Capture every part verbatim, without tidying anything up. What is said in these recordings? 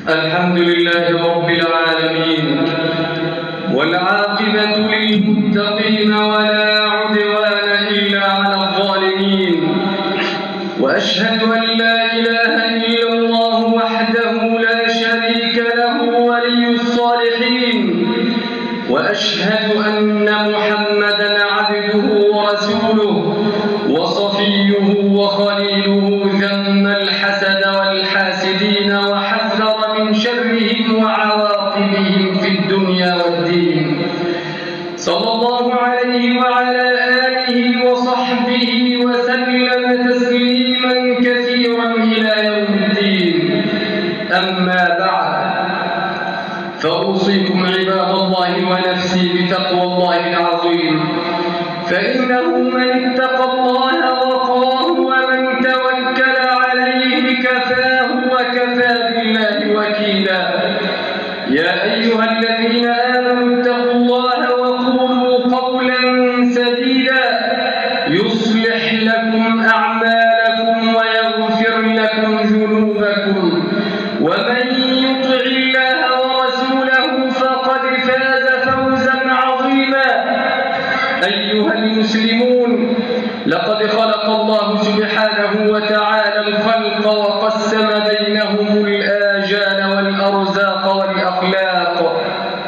الحمد لله رب العالمين، والعاقبة للمتقين ولا عدوان إلا على الظالمين، وأشهد أن لا إله إلا الله وحده لا شريك له ولي الصالحين، وأشهد أن محمدًا عبده ورسوله وصفيه وخليله، ذم الحسد والحاسدين وحذر من شرهم وعواقبهم في الدنيا والدين، صلى الله عليه وعلى آله وصحبه وسلم تسليما كثيرا إلى يوم الدين. أما بعد، فأوصيكم عباد الله ونفسي بتقوى الله العظيم، فإنه من اتقى الله وقاه ومن توكل عليه كفاه وكفى بالله وكيلا. يا أيها الذين آمنوا اتقوا الله وقولوا قولا سديدا يصلح لكم أعمالكم ويغفر لكم ذنوبكم، ومن يطع الله ورسوله فقد فاز فوزا عظيما. أيها المسلمون، لقد خلق الله سبحانه وتعالى الخلق وقسم بينهم الآجال والأرزاق والأخلاق،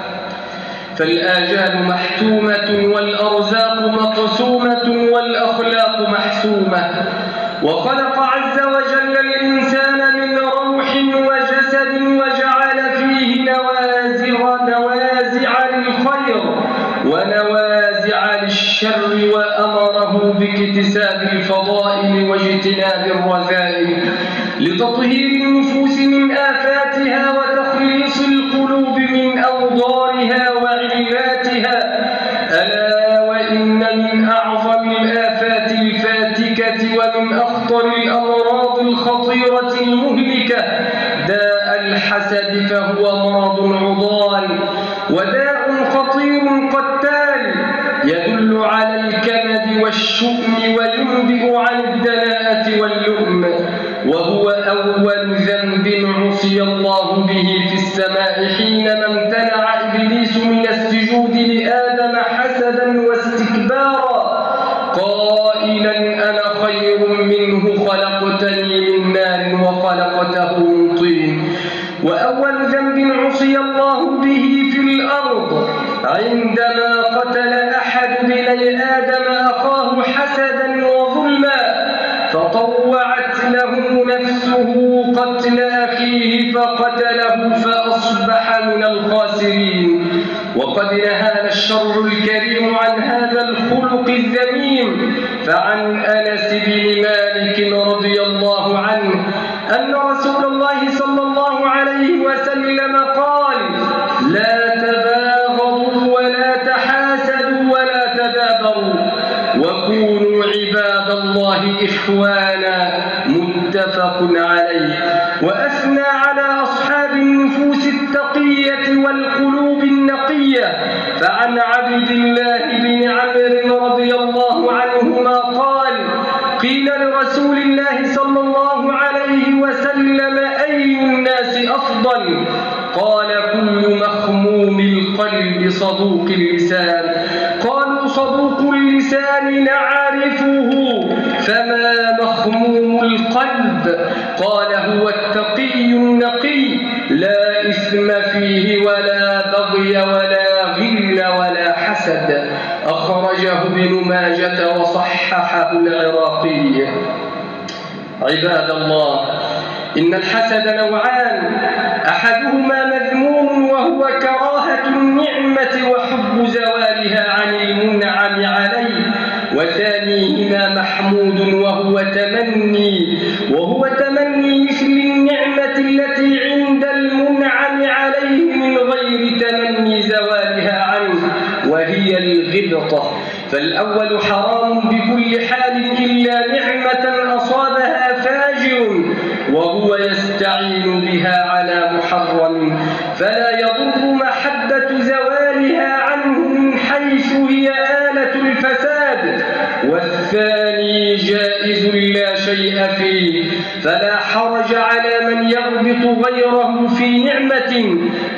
فالآجال محتومة والأرزاق مقسومة والأخلاق محسومة. وخلق عز وجل الإنسان من روح وجسد وجعل فيه نوازع نوازع للخير ونوازع للشر، وأمره باكتساب الفضائل واجتناب الرذائل لتطهير النفوس من آفاتها وتخليص القلوب من أوضارها وعلاتها. ألا وإن من أعظم الآفات الفاتكة ومن أخطر الأمراض الخطيرة المهلكة داء الحسد، فهو مرض عضال وداء خطير قتال يدل على الكمد والشؤم وينبئ عن الدناءة واللؤم، وهو أول ذنب عصي الله به في السماء حينما امتنع إبليس من السجود لآدم حسدا واستكبارا قائلا: أنا خير منه خلقتني من نار وخلقته من طين. وأول ذنب عصي الله به في الأرض عندما قتل أحد بني آدم أخاه حسدا وظلما، فطوعت له نفسه قتل أخيه فقتله فأصبح من الخاسرين. وقد نهانا الشرع الكريم عن هذا الخلق الذميم، فعن أنس بن مالك رضي الله عنه أن رسول الله صلى الله عليه وسلم قال: لا تباغضوا ولا تحاسدوا ولا تدابروا وكونوا عباد الله إخوانا، متفق عليه. وأثنى على أصحاب النفوس التقية والقلوب النقية، فعن عبد الله بن عمرو رضي الله عنهما قال: قيل لرسول الله صلى الله عليه وسلم: أي الناس أفضل؟ قال: كل مخموم القلب صدوق اللسان. قالوا: صدوق اللسان نعرفه، فما مخموم القلب؟ قال: هو التقي النقي، لا إثم فيه ولا بغي ولا غل ولا حسد. أخرجه ابن ماجة وصححه العراقي. عباد الله، إن الحسد نوعان: أحدهما مذموم وهو كراهة النعمة وحب زوالها عن المنعم عليه، وثانيهما محمود وهو تمني وهو تمني مثل النعمة التي عند المنعم عليه من غير تمني زوالها عنه، وهي الغبطة. فالأول حرام بكل حال إلا نعمة أصابها فاجر وهو يستعين بها على محرم، فلا يضر محبة زوالها عنه من حيث هي آلة الفساد. والثاني جائز لا شيء فيه، فلا حرج على من يغبط يغبط غيره في نعمة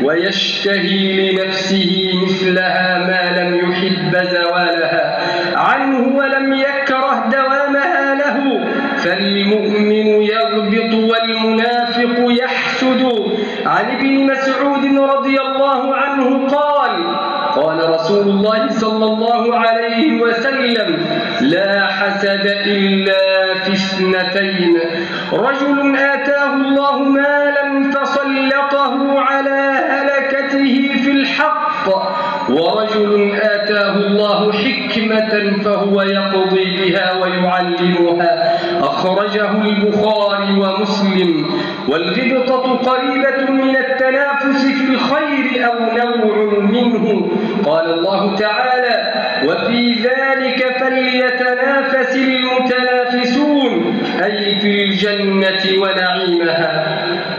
ويشتهي لنفسه مثلها ما لم يحب زوالها عنه ولم يكره دوامها له. فالمؤمن يغبط والمنافق يحسد. عن ابن مسعود رضي الله عنه قال: قال رسول الله صلى الله عليه وسلم: لا حسد إلا في اثنتين: رجل آتاه الله مالا فسلطه على هلكته في الحق، ورجل آتاه الله حكمة فهو يقضي بها ويعلمها. أخرجه البخاري ومسلم. والغبطة قريبة من التنافس في الخير أو نوع منه. قال الله تعالى: وفي ذلك فليتنافس المتنافسون، أي في الجنة ونعيمها.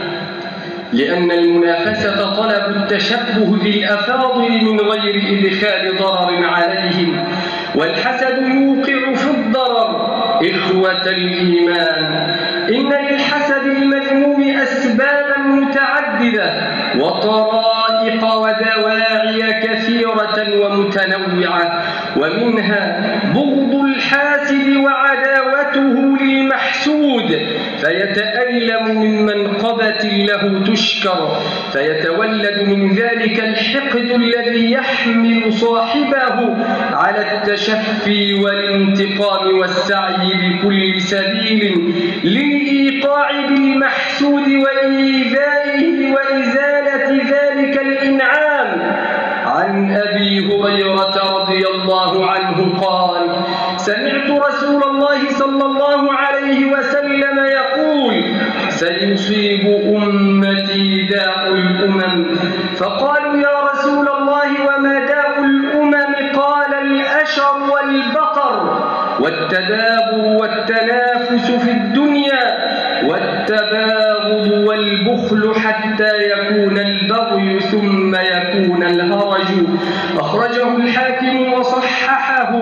لأن المنافسة طلب التشبه بالأفاضل من غير إدخال ضرر عليهم، والحسد يوقع في الضرر. إخوة الإيمان، إن للحسد المذموم أسبابا متعددة وطرائق ودواعي كثيرة ومتنوعة، ومنها بغض الحاسد وعداوته للمحسود، فيتألم من منقبة له تشكر، فيتولد من ذلك الحقد الذي يحمل صاحبه على التشفي والانتقام والسعي بكل سبيل للإيقاع بالمحسود وإيذائه وإزالة ذلك الإنعام. عن أبي هريرة رضي الله عنه قال: سمعت رسول الله صلى الله عليه وسلم يقول: سيصيب أمتي داء الأمم. فقالوا: يا رسول الله وما داء الأمم؟ قال: الأشر والبطر والتدابر والتنافس في الدنيا والتباغض والبخل حتى يكون البغي ثم يكون الهرج. أخرجه الحاكم وصححه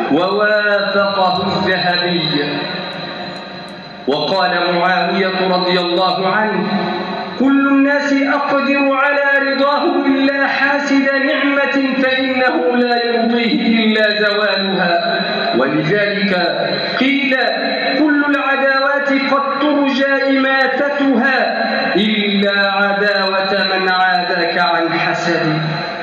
ووافقه الذهبي. وقال معاوية رضي الله عنه: كل الناس أقدر على رضاه إلا حاسد نعمة فإنه لا يرضيه إلا زوالها. ولذلك قيل: كل العداوات قد ترجى إماتتها إلا عداوة من عاداك عن حسد.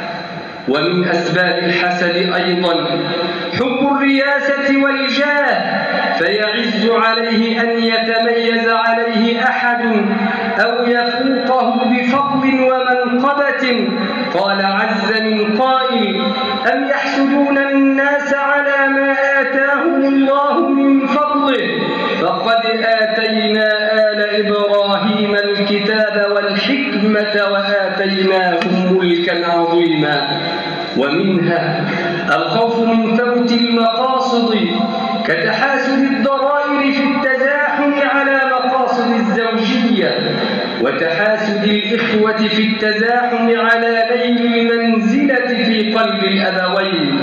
ومن أسباب الحسد أيضا حب الرياسة والجاه، فيعز عليه أن يتميز عليه أحد أو يفوقه بفضل ومنقبة. قال عز من قائل: أم يحسدون الناس على ما آتاهم الله من فضله فقد آتينا آل إبراهيم الكتاب والحكمة وآتيناهم ملكا عظيما. ومنها الخوف من فوت المقاصد كتحاسد الضرائر في التزاحم على مقاصد الزوجية، وتحاسد الإخوة في التزاحم على نيل المنزلة في قلب الأبوين،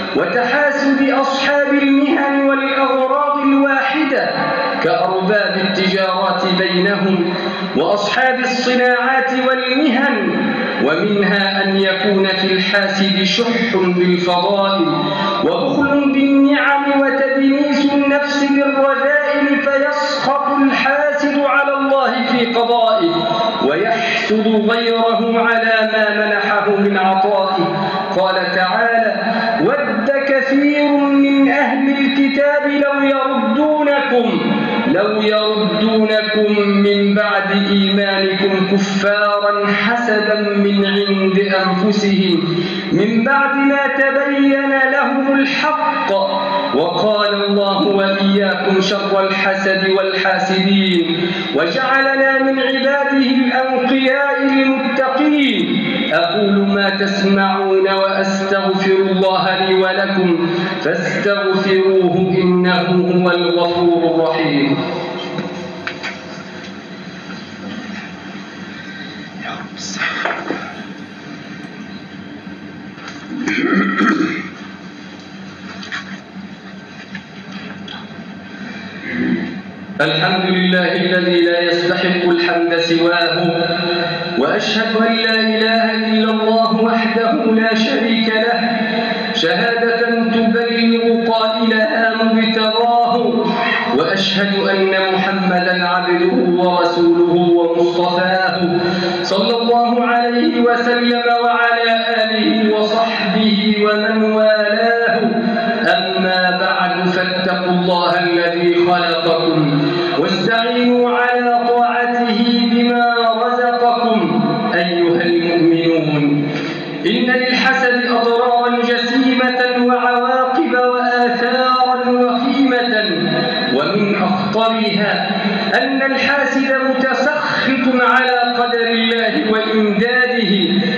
وتحاسد أصحاب المهن والأغراض الواحدة كأرباب التجارات بينهم وأصحاب الصناعات والمهن. ومنها أن يكون في الحاسد شح بالفضائل وبخل بالنعم وتدنيس النفس بالرذائل، فيسخط الحاسد على الله في قضائه ويحسد غيره على ما منحه من عطائه. قال تعالى: ود كثير من أهل الكتاب لو يردونكم لو يردونكم من بعد إيمانكم كفارا حسدا من عند أنفسهم من بعد ما تبين لهم الحق. وقال الله وإياكم شر الحسد والحاسدين، وجعلنا من عباده الأنقياء المتقين. أقول ما تسمعون وأستغفر الله لي ولكم فاستغفروه إنه هو الغفور الرحيم. الحمد لله الذي لا يستحق الحمد سواه، وأشهد أن لا إله إلا الله وحده لا شريك له، شهادة تبلغ قائلها مبتغاه، وأشهد أن محمدا عبده ورسوله ومصطفاه، صلى الله عليه وسلم وعلى آله وصحبه ومن والاه. أما بعد، فاتقوا الله الذي خلقكم واستعينوا على طاعته بما رزقكم أيها المؤمنون. إن للحسد أضرارا جسيمة وعواقب وآثارا وخيمة، ومن أخطرها أن الحاسد متسخط على قدر الله وإمداده،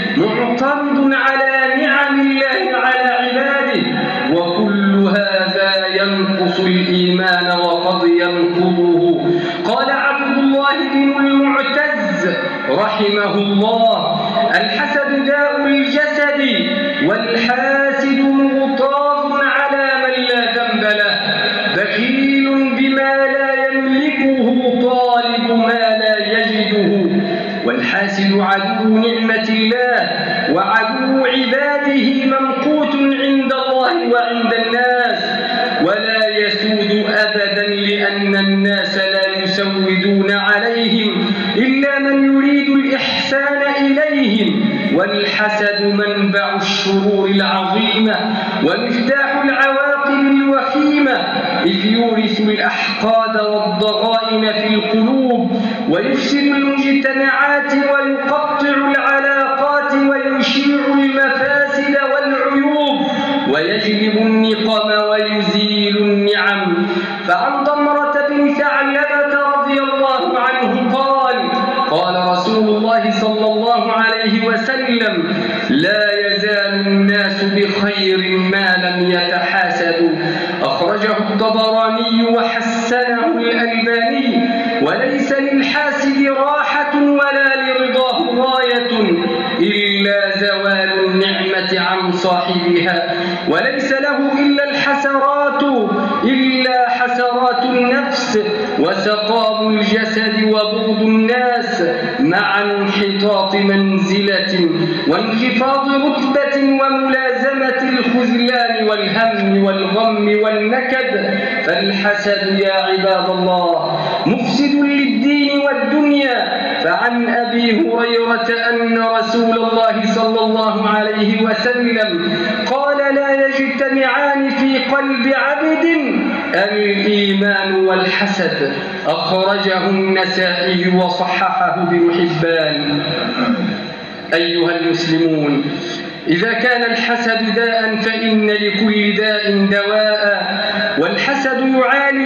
معترض على نعم الله على عباده، وكل هذا ينقص الإيمان وقد ينقضه. قال عبد الله بن المعتز رحمه الله: الحسد داء الجسد، والحاسد مغتاظ على من لا ذنب له، بخيل بما لا يملكه، طالب ما لا يجده. والحاسد عدو نعمة الله وعدو عباده، ممقوت عند الله وعند الناس، ولا يسود أبدا، لأن الناس لا يسودون عليهم إلا من يريد الإحسان إليهم. والحسد منبع الشرور العظيمة ومفتاح العواقب الوخيمة، إذ يورث الأحقاد والضغائن في القلوب، ويفسد المجتمعات ويقطع العلاقات ويشيع المفاسد والعيوب، ويجلب النقم ويزيل النعم. فعن ضمرة بن ثعلبة رضي الله عنه قال: قال رسول الله صلى الله عليه وسلم: لا يزال الناس بخير ما لم يتحاسدوا. أخرجه الطبراني وحسنه الألباني. وليس للحاسد راحة ولا لرضاه غاية إلا زوال النعمة عن صاحبها، وليس له إلا الحسرات إلا حسرات النفس وسقام الجسد وبغض الناس، مع انحطاط منزلة وانخفاض رتبة وملازمة الخذلان والهم والغم والنكد. فالحسد يا عباد الله مفسد للدين والدنيا. فعن أبي هريرة أن رسول الله صلى الله عليه وسلم قال: لا يجتمعان في قلب عبد الإيمان والحسد. أخرجه النسائي وصححه ابن حبان. أيها المسلمون، إذا كان الحسد داء فإن لكل داء دواء، والحسد يعاني